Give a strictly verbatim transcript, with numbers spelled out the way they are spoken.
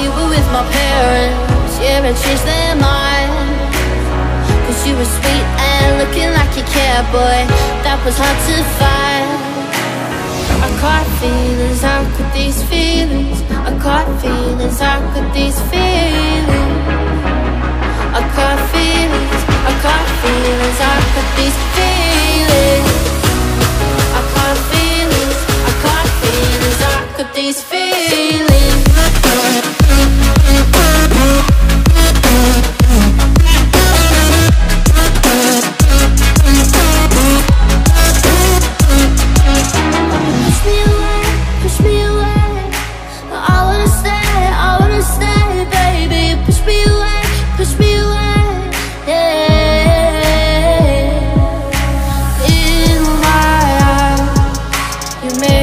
you were with my parents, yeah, I changed their mind. Cause you were sweet and looking like you cared, boy, that was hard to find. I caught feelings, how could these feelings? I caught feelings, how could these feelings? I caught feelings, I caught feelings, how could these feelings? I caught feelings, I caught feelings, how could these feelings? You made